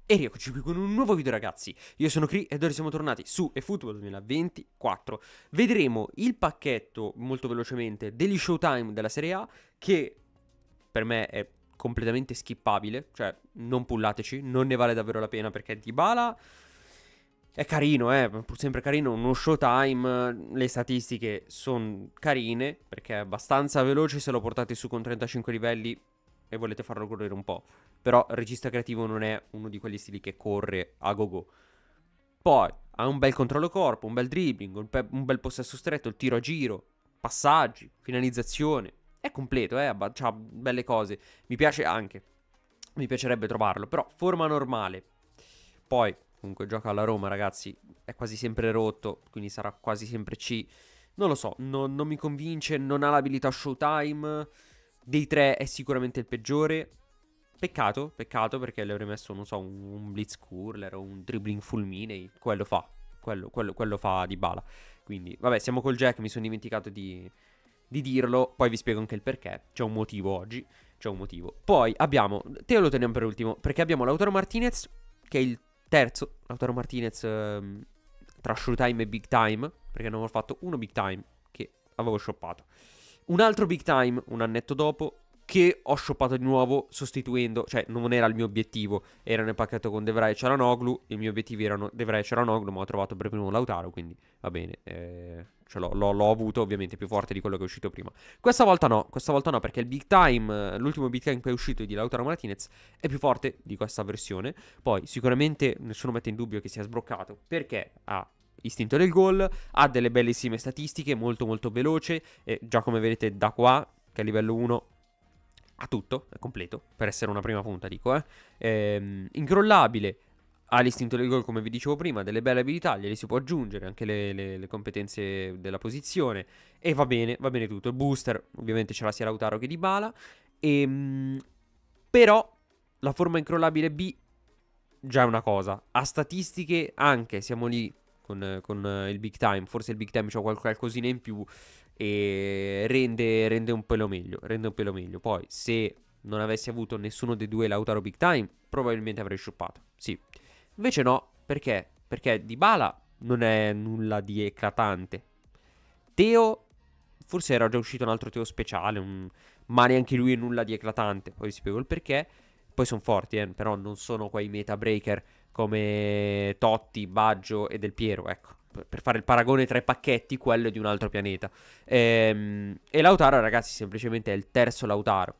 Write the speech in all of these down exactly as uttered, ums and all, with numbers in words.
E rieccoci qui con un nuovo video ragazzi, io sono Cri ed ora siamo tornati su eFootball duemilaventiquattro. Vedremo il pacchetto molto velocemente degli Showtime della Serie A, che per me è completamente skippabile, cioè non pullateci, non ne vale davvero la pena perché Dybala è carino, eh, pur sempre carino, uno Showtime, le statistiche sono carine perché è abbastanza veloce se lo portate su con trentacinque livelli e volete farlo correre un po'. Però il regista creativo non è uno di quegli stili che corre a go-go. Poi ha un bel controllo corpo, un bel dribbling, un, pe- un bel possesso stretto, il tiro a giro, passaggi, finalizzazione. È completo, eh, abba- c'ha belle cose. Mi piace anche. Mi piacerebbe trovarlo, però forma normale. Poi, comunque, gioca alla Roma, ragazzi. È quasi sempre rotto, quindi sarà quasi sempre C. Non lo so, non, non mi convince, non ha l'abilità Showtime. Dei tre è sicuramente il peggiore. Peccato, peccato perché le avrei messo, non so, un, un blitz curler o un dribbling fulminei. Quello fa, quello, quello, quello fa Dybala. Quindi, vabbè, siamo col Jack, mi sono dimenticato di, di dirlo. Poi vi spiego anche il perché. C'è un motivo oggi, c'è un motivo. Poi abbiamo, Teo lo teniamo per ultimo, perché abbiamo Lautaro Martinez, che è il terzo. Lautaro Martinez ehm, tra Showtime e Big Time, perché ne avevo fatto uno Big Time che avevo shoppato. Un altro Big Time, un annetto dopo, che ho shoppato di nuovo sostituendo, cioè non era il mio obiettivo, era nel pacchetto con De Vrij e Çalhanoğlu, i miei obiettivi erano De Vrij e Çalhanoğlu, ma ho trovato per primo Lautaro, quindi va bene, eh, ce l'ho, l'ho, l'ho avuto ovviamente più forte di quello che è uscito prima. Questa volta no, questa volta no, perché il Big Time, l'ultimo Big Time che è uscito di Lautaro Martinez è più forte di questa versione. Poi sicuramente nessuno mette in dubbio che sia sbroccato, perché ha istinto del gol, ha delle bellissime statistiche, molto molto veloce, e già come vedete da qua, che è livello uno, ha tutto, è completo, per essere una prima punta dico, eh. Ehm, incrollabile, ha l'istinto del gol come vi dicevo prima, delle belle abilità, glieli si può aggiungere, anche le, le, le competenze della posizione, e va bene, va bene tutto. Il booster ovviamente ce l'ha sia Lautaro che Dybala, e, però la forma incrollabile B già è una cosa, ha statistiche anche, siamo lì con, con il Big Time, forse il Big Time c'ha qualcosina in più e rende, rende un pelo meglio, rende un pelo meglio. Poi se non avessi avuto nessuno dei due Lautaro Big Time, probabilmente avrei shoppato, sì. Invece no, perché? Perché Dybala non è nulla di eclatante. Teo, forse era già uscito un altro Teo speciale, un... ma neanche lui è nulla di eclatante, poi vi spiego il perché. Poi sono forti, eh, però non sono quei meta breaker come Totti, Baggio e Del Piero, ecco. Per fare il paragone tra i pacchetti, quello è di un altro pianeta. Ehm, e Lautaro, ragazzi, semplicemente è il terzo Lautaro.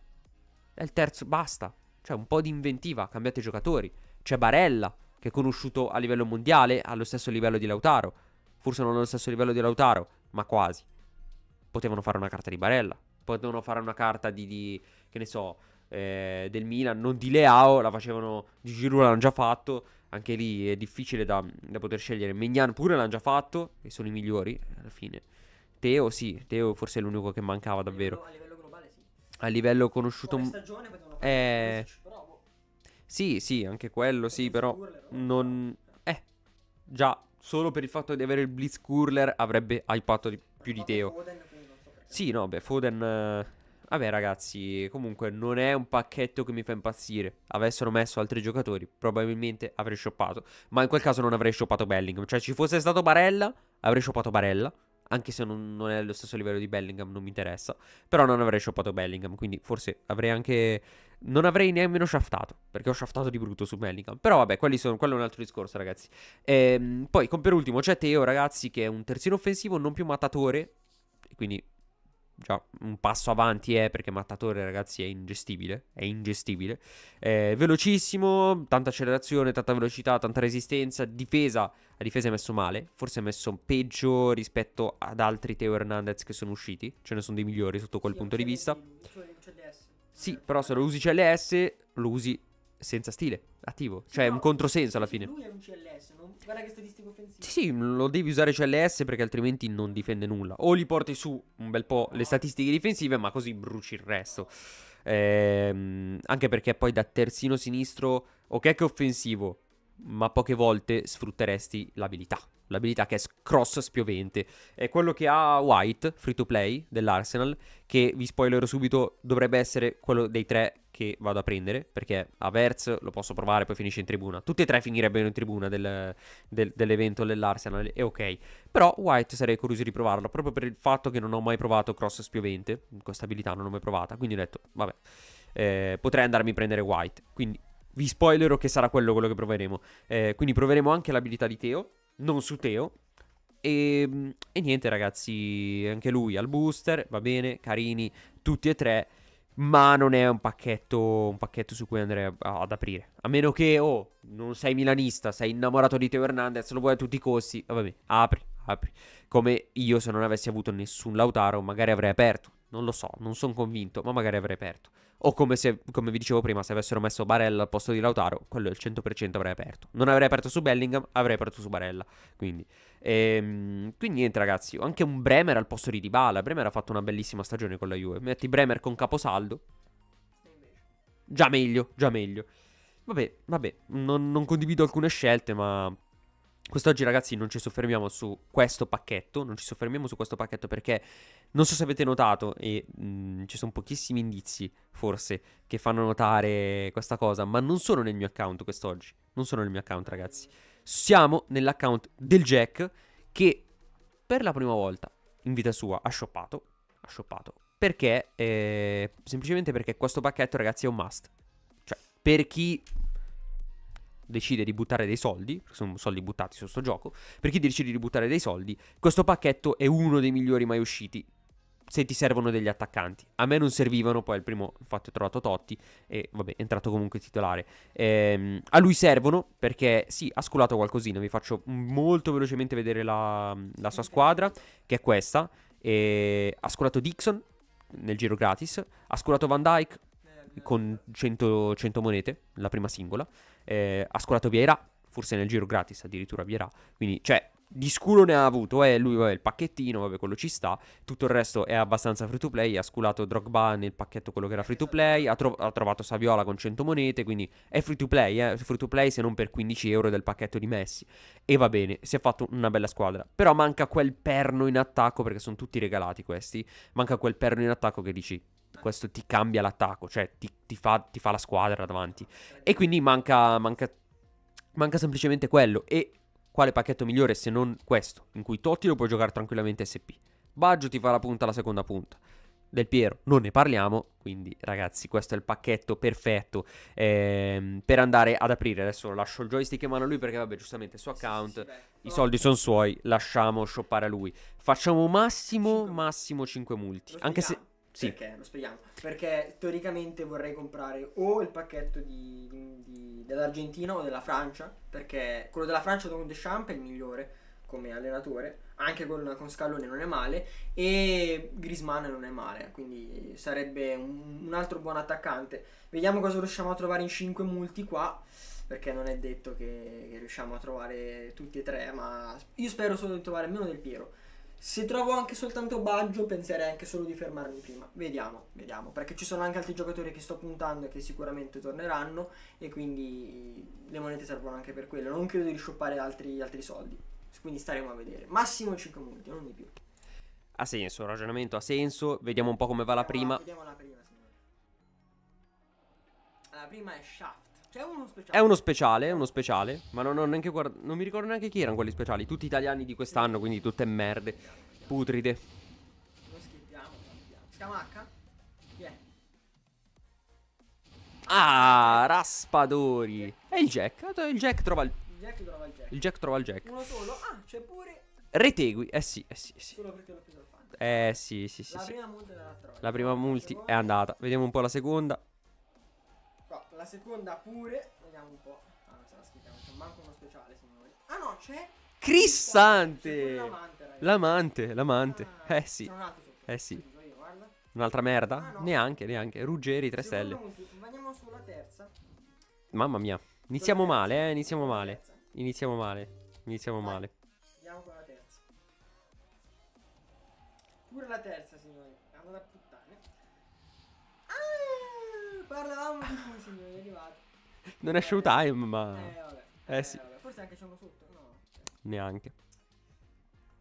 È il terzo, basta. Cioè, un po' di inventiva, cambiate giocatori. C'è Barella, che è conosciuto a livello mondiale, allo stesso livello di Lautaro. Forse non allo stesso livello di Lautaro, ma quasi. Potevano fare una carta di Barella. Potevano fare una carta di, di che ne so, eh, del Milan, non di Leao, la facevano di Giroud, l'hanno già fatto. Anche lì è difficile da, da poter scegliere. Megnan pure l'hanno già fatto, e sono i migliori alla fine. Teo sì, Teo forse è l'unico che mancava davvero. A livello, a livello globale sì. A livello conosciuto... Fuori stagione potevano fare Eh... Pulisic, però boh, Sì, sì, anche quello, sì, però Curler, no? non... Eh, già, solo per il fatto di avere il Blitz Curler avrebbe hypato di- più di Fatto Teo. Foden, quindi non so perché. Sì, no, beh, Foden... eh, Vabbè, ragazzi, comunque non è un pacchetto che mi fa impazzire. Avessero messo altri giocatori, probabilmente avrei shoppato. Ma in quel caso non avrei shoppato Bellingham. Cioè, ci fosse stato Barella, avrei shoppato Barella. Anche se non, non è allo stesso livello di Bellingham, non mi interessa. Però non avrei shoppato Bellingham, quindi forse avrei anche... Non avrei nemmeno shaftato, perché ho shaftato di brutto su Bellingham. Però vabbè, quelli sono, quello è un altro discorso, ragazzi. Ehm, poi, con per ultimo, c'è Teo, ragazzi, che è un terzino offensivo non più mattatore. Quindi già un passo avanti è, perché mattatore, ragazzi, è ingestibile. È ingestibile. Eh, velocissimo, tanta accelerazione, tanta velocità, tanta resistenza. Difesa, la difesa è messo male. Forse è messo peggio rispetto ad altri Teo Hernandez che sono usciti. Ce ne sono dei migliori sotto quel Sì, punto di vista. un C L S. Sì, però se lo usi C L S, lo usi senza stile, attivo. Sì, Cioè è no, un controsenso alla sì, fine. lui è un C L S, non... guarda che statistiche offensive. Sì, sì, lo devi usare C L S perché altrimenti non difende nulla. O li porti su un bel po' le statistiche difensive, ma così bruci il resto. Ehm, anche perché poi da terzino sinistro, ok che è offensivo, ma poche volte sfrutteresti l'abilità. l'abilità che è s- cross spiovente. È quello che ha White, free to play, dell'Arsenal, che vi spoilerò subito, dovrebbe essere quello dei tre che vado a prendere, perché Havertz lo posso provare, poi finisce in tribuna. Tutti e tre finirebbero in tribuna del, del- dell'evento dell'Arsenal, e ok. Però White sarei curioso di provarlo, proprio per il fatto che non ho mai provato cross spiovente, questa abilità non l'ho mai provata, quindi ho detto, vabbè, eh, potrei andarmi a prendere White. Quindi vi spoilerò che sarà quello, quello che proveremo. Eh, quindi proveremo anche l'abilità di Teo, non su Teo. E, e niente ragazzi, anche lui al booster, va bene, carini, tutti e tre. Ma non è un pacchetto, un pacchetto su cui andrei a- ad aprire. A meno che, oh, non sei milanista, sei innamorato di Teo Hernandez, lo vuoi a tutti i costi. Va bene, apri, apri. Come io, se non avessi avuto nessun Lautaro, magari avrei aperto. Non lo so, non sono convinto, ma magari avrei aperto. O come, se, come vi dicevo prima, se avessero messo Barella al posto di Lautaro, quello al cento per cento avrei aperto. Non avrei aperto su Bellingham, avrei aperto su Barella. Quindi, ehm, quindi niente ragazzi, ho anche un Bremer al posto di Dybala. Bremer ha fatto una bellissima stagione con la Juve. Metti Bremer con caposaldo, E invece. già meglio, già meglio. Vabbè, vabbè, non, non condivido alcune scelte, ma quest'oggi ragazzi non ci soffermiamo su questo pacchetto, non ci soffermiamo su questo pacchetto perché non so se avete notato e mh, ci sono pochissimi indizi, forse, che fanno notare questa cosa, ma non sono nel mio account quest'oggi, non sono nel mio account ragazzi. Siamo nell'account del Jack che per la prima volta in vita sua ha shoppato, ha shoppato, perché, eh, semplicemente perché questo pacchetto ragazzi è un must. Cioè, per chi decide di buttare dei soldi, perché sono soldi buttati su sto gioco, per chi decide di buttare dei soldi, questo pacchetto è uno dei migliori mai usciti. Se ti servono degli attaccanti. A me non servivano, poi il primo infatti ho trovato Totti e vabbè è entrato comunque titolare. Ehm, a lui servono perché sì, ha sculato qualcosina, vi faccio molto velocemente vedere la, la sua squadra, che è questa. E ha sculato Dixon nel giro gratis, ha sculato Van Dijk Eh, con cento, cento monete, la prima singola. Eh, ha scolato Vieira, forse nel giro gratis addirittura Vieira. Quindi, cioè, di sculo ne ha avuto, eh, lui vabbè, il pacchettino, vabbè, quello ci sta. Tutto il resto è abbastanza free to play. Ha sculato Drogba nel pacchetto quello che era free to play. Ha, tro- ha trovato Saviola con cento monete, quindi è free to play, eh, free to play se non per quindici euro del pacchetto di Messi. E va bene, si è fatto una bella squadra. Però manca quel perno in attacco, perché sono tutti regalati questi. Manca quel perno in attacco che dici, questo ti cambia l'attacco, cioè ti, ti fa, ti fa la squadra davanti. E quindi manca, manca, manca semplicemente quello. E quale pacchetto migliore se non questo, in cui Totti lo puoi giocare tranquillamente S P. Baggio ti fa la punta alla seconda punta. Del Piero non ne parliamo, quindi ragazzi questo è il pacchetto perfetto ehm, per andare ad aprire. Adesso lascio il joystick in mano a lui perché vabbè giustamente il suo Sì, sì, account, sì, beh, i però soldi sono suoi, lasciamo shoppare a lui. Facciamo massimo, cinque massimo cinque multi, Lo anche se... spieghiamo? Sì, Perché? Lo spieghiamo. Perché teoricamente vorrei comprare o il pacchetto di, di- di- dell'Argentina o della Francia, perché quello della Francia con Deschamps è il migliore come allenatore, anche con, con Scaloni non è male, e Griezmann non è male, quindi sarebbe un, un altro buon attaccante. Vediamo cosa riusciamo a trovare in cinque multi qua, perché non è detto che, che riusciamo a trovare tutti e tre, ma io spero solo di trovare almeno Del Piero. Se trovo anche soltanto Baggio, penserei anche solo di fermarmi prima. Vediamo, vediamo. Perché ci sono anche altri giocatori che sto puntando e che sicuramente torneranno. E quindi le monete servono anche per quello. Non credo di shoppare altri, altri soldi. Quindi staremo a vedere. Massimo cinque multi, non di più. ha senso, il ragionamento ha senso. Vediamo un po' come va la Vediamo la, prima. vediamo la prima, signore. La prima è Shaft. C'è uno speciale. È uno speciale, è uno speciale. Ma non ho neanche guard- non mi ricordo neanche chi erano quelli speciali. Tutti italiani di quest'anno, quindi tutte merde. Putride. Lo schippiamo, lo schippiamo. Scamacca? Chi è? Ah, Raspadori. È il Jack. Il Jack trova il... Il Jack trova il Jack. Il Jack trova il Jack. Uno solo? Ah, c'è pure. Retegui. Eh sì, eh sì, eh sì. Solo perché l'ho preso il fan. Eh sì, sì, sì, La sì. prima multi della Troia. La prima multi è seconda- andata. Vediamo un po' la seconda. No, la seconda pure. Vediamo un po'. Ah, non se la schippiamo. C'è manco uno speciale, signori. Ah no, c'è. Crissante. C'è pure l'amante, ragazzi. L'amante, l'amante. Ah, Eh sì. c'è un altro sotto. Eh sì. Scusa, io, guarda. Un'altra merda? Ah, no. Neanche, neanche. Ruggeri, tre Seconda stelle. multi. Andiamo sulla terza. Mamma mia. Iniziamo Sulla male, terza. eh. Iniziamo Sulla male. terza. Iniziamo male. Iniziamo Vai. male. Andiamo con la terza. Pure la terza, signori. È andata a puttane. Ah, parlavamo di cui, signori, è arrivato. Non è showtime, ma... Eh, vabbè. Eh sì. Vabbè. Forse anche c'è uno sotto. No. Neanche.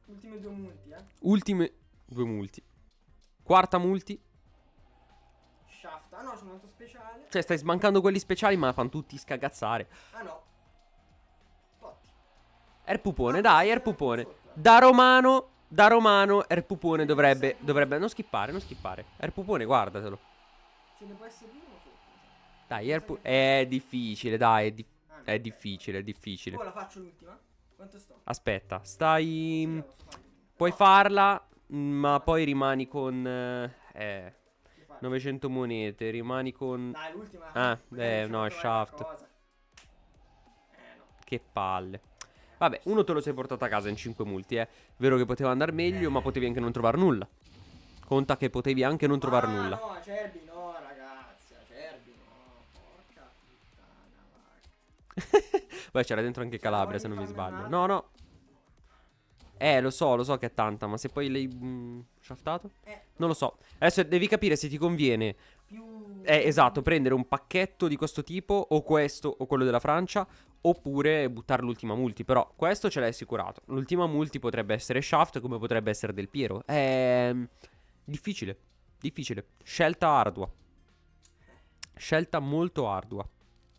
Ultime due multi, eh. Ultime due multi. Quarta multi. Shaft. Ah no, sono molto speciale. Cioè, stai smancando quelli speciali, ma fanno tutti scagazzare. Ah no. Totti. Erpupone, Ah, dai, sì, Erpupone. sotto, eh. Da romano, da romano, Erpupone dovrebbe, dovrebbe... Non skippare, non skippare. Erpupone, guardatelo. Se ne può essere primo o sotto? Dai, Erpu... È difficile, dai, è, di- Ah, no, è ok. difficile, è difficile. Poi la faccio l'ultima. Quanto sto? Aspetta, Sì, stai... la posso fare. Puoi No, farla, ma poi rimani con... Eh, eh, che faccio? novecento monete, rimani con... Dai, l'ultima. Ah, magari eh, riusciamo no, a è trovare Shaft. qualcosa. Eh no. Che palle. Vabbè, uno te lo sei portato a casa in cinque multi, eh. Vero che poteva andare meglio, ma potevi anche non trovare nulla. Conta che potevi anche non trovare ah, nulla. no, Acerbi no, ragazzi. Acerbi no. Porca puttana, vacca. Beh, c'era dentro anche Calabria, se non mi farne sbaglio. un'altra? No, no. Eh, lo so, lo so che è tanta, ma se poi l'hai mm, shaftato? Eh, Non lo so. Adesso devi capire se ti conviene. più... Eh, esatto, prendere un pacchetto di questo tipo, o questo, o quello della Francia, oppure buttare l'ultima multi. Però questo ce l'hai assicurato. L'ultima multi potrebbe essere Shaft, come potrebbe essere Del Piero. È difficile, difficile. Scelta ardua. Scelta molto ardua.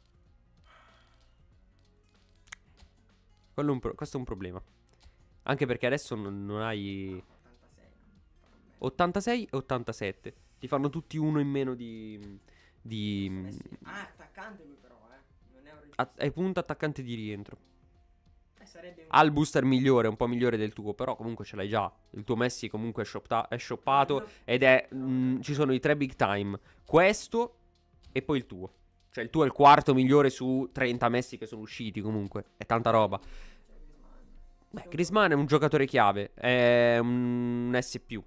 Quello è un pro- questo è un problema. Anche perché adesso non, non hai ottantasei. non fa ottantasei e ottantasette. Ti fanno tutti uno in meno di... di bene. Eh sì. Ah, attaccante lui però, eh. Non è un regista. a- hai punto attaccante di rientro. Eh, sarebbe un... Ha il booster migliore, un po' migliore del tuo, però comunque ce l'hai già. Il tuo Messi comunque è, shopta- è shoppato ed è... mh, ci sono i tre big time. Questo e poi il tuo. Cioè il tuo è il quarto migliore su trenta Messi che sono usciti comunque. È tanta roba. C'è Griezmann. Beh, Griezmann è un giocatore chiave. È un S più.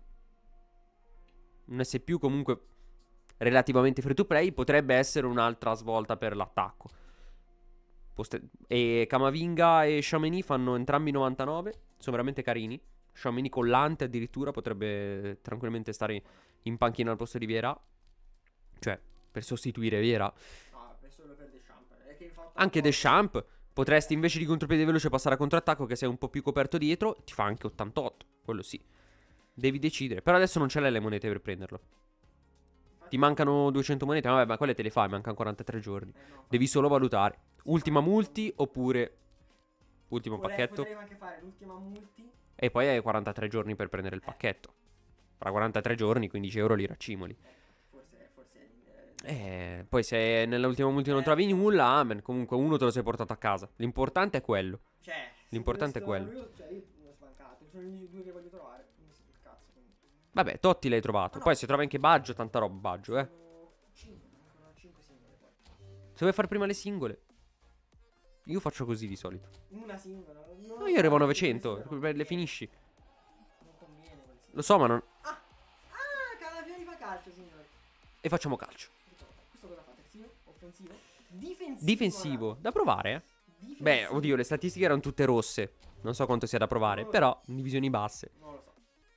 Un S più comunque relativamente free to play. Potrebbe essere un'altra svolta per l'attacco. Poste- e Camavinga e Tchouaméni fanno entrambi novantanove. Sono veramente carini. Tchouaméni collante addirittura potrebbe tranquillamente stare in panchina al posto di Vieira. Cioè, per sostituire Vieira. No, è solo per Deschamps. È che infatti Anche Deschamps. Potresti invece di contropiede veloce passare a contrattacco, che sei un po' più coperto dietro. Ti fa anche ottantotto. Quello sì. Devi decidere. Però adesso non ce l'hai le monete per prenderlo. Ti mancano duecento monete. Vabbè, ma quelle te le fai. Mancano quarantatré giorni. Eh, no, Devi solo valutare. Ultima multi oppure ultimo Vorrei- pacchetto. Potrei anche fare l'ultima multi. E poi hai quarantatré giorni per prendere il pacchetto. Fra quarantatré giorni, quindici euro li raccimoli. Forse, forse eh, Eh, poi se nell'ultima multi non trovi nulla, amen. Comunque uno te lo sei portato a casa. L'importante è quello. cioè, se L'importante è questo- quello. Io, cioè, io mi ho sbancato. Sono gli unici due che voglio trovare. Quindi sto sul cazzo. Quindi. Vabbè, Totti l'hai trovato. Ah, no. Poi se trovi anche Baggio, tanta roba Baggio, eh. Sono cinque, mancano cinque singole poi. Se vuoi fare prima le singole. Io faccio così di solito. Una singola. Non No, io arrivo a so, novecento. questo no. Le finisci. Non conviene quel singolo. Lo so, ma non... Ah! Ah, Calafiori fa calcio, signori. E facciamo calcio. Questo cosa fa? Terzino? Offensivo? Difensivo. Difensivo. Da provare, eh. Difensivo. Beh, oddio, le statistiche erano tutte rosse. Non so quanto sia da provare. Però, in divisioni basse. Non lo so.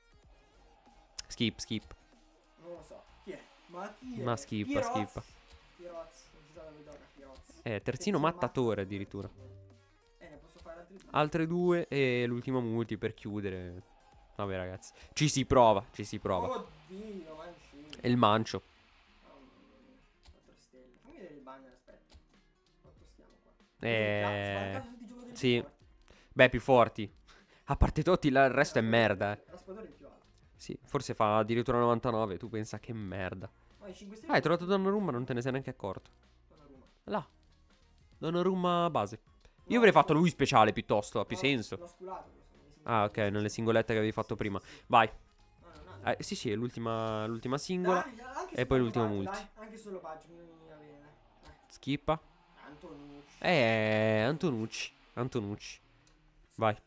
Skip, skip. Non lo so. Chi è? Ma chi è? Ma schippa, Pirozzi. schippa. Pirozzi. Non si sa dove gioca Pirozzi. Eh, terzino mattatore addirittura. Eh, ne posso fare altri due. Altre due e l'ultimo multi per chiudere. Vabbè, ragazzi. Ci si prova, ci si prova. Oddio, Mancini. E il mancio. Mamma mia. quattro stelle. Fammi vedere il banner, aspetta. Quanto stiamo qua? Eh, Sbancato tutti i giocatori sì. più forti. Beh, più forti. A parte Totti, là, il resto è merda, eh. Raspadori il più alto. Sì, forse fa addirittura novantanove. Tu pensa che merda. No, i cinque Ah, stelle. hai trovato Donnarumma, non te ne sei neanche accorto. Donnarumma. Là. Donnarumma base. Io No, avrei fatto no. lui speciale piuttosto, ha più No, senso. L'ho sculato questo. mi sembra. Ah, ok, nelle singolette che avevi fatto prima. Vai. No, no, no. Eh, sì, sì, è l'ultima, l'ultima singola. Dai, anche E solo poi l'ultimo Baggio, multi. dai, anche solo Baggio, mi mi va bene. Dai. Schippa. Antonucci. Eh, Antonucci. Antonucci. Vai.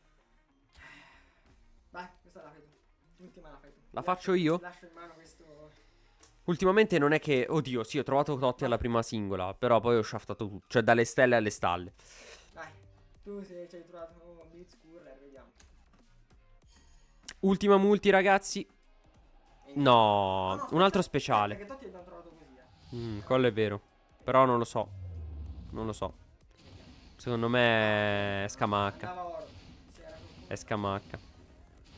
Vai, questa la fai tu. L'ultima la fai tu. La Ti faccio lascio- io? ti lascio in mano questo. Ultimamente non è che... Oddio, sì, ho trovato Totti alla prima singola. Però poi ho shaftato tutto. Cioè, dalle stelle alle stalle. Dai, tu se ci hai trovato un Blitzcurler, vediamo. Ultima multi, ragazzi. E No, niente. un altro aspetta, speciale. Perché Totti l'abbiamo trovato così, eh. Mm, quello è vero. Però non lo so. Non lo so. Secondo me è Scamacca. Andava oro. Se era qualcuno. È Scamacca.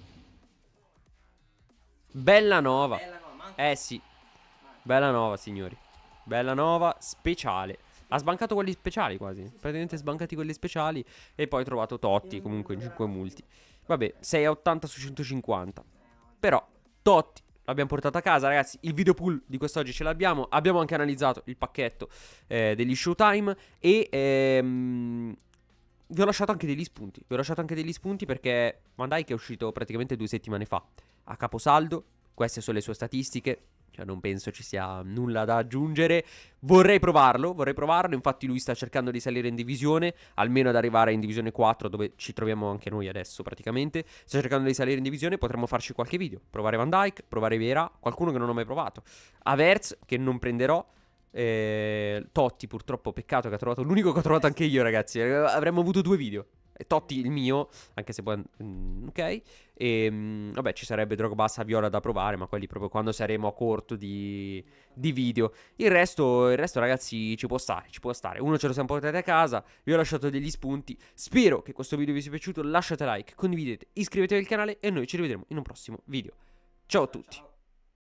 Bella nova. Bella nova, manca. Eh sì. Bella nova, signori. Bella nova, speciale. Ha sbancato quelli speciali quasi. Praticamente sbancati quelli speciali. E poi trovato Totti comunque in cinque multi. Vabbè, sei a ottanta su centocinquanta. Però, Totti l'abbiamo portato a casa, ragazzi. Il video pool di quest'oggi ce l'abbiamo. Abbiamo anche analizzato il pacchetto eh, degli Showtime. E ehm, vi ho lasciato anche degli spunti. Vi ho lasciato anche degli spunti perché Van Dijk è uscito praticamente due settimane fa. A caposaldo. Queste sono le sue statistiche. Cioè non penso ci sia nulla da aggiungere. Vorrei provarlo, vorrei provarlo. Infatti lui sta cercando di salire in divisione, almeno ad arrivare in divisione quattro, dove ci troviamo anche noi adesso praticamente. Sta cercando di salire in divisione, potremmo farci qualche video. Provare Van Dijk, provare Vieira, qualcuno che non ho mai provato. Havertz, che non prenderò. eh, Totti purtroppo, peccato che ha trovato l'unico che ho trovato anche io, ragazzi. Eh, Avremmo avuto due video. Totti il mio, anche se poi mm, ok. E mm, vabbè, ci sarebbe Drogba, Saviola da provare, ma quelli proprio quando saremo a corto di, di video. Il resto, il resto, ragazzi, ci può stare, ci può stare. Uno ce lo siamo portati a casa, vi ho lasciato degli spunti. Spero che questo video vi sia piaciuto. Lasciate like, condividete, iscrivetevi al canale e noi ci rivedremo in un prossimo video. Ciao a tutti.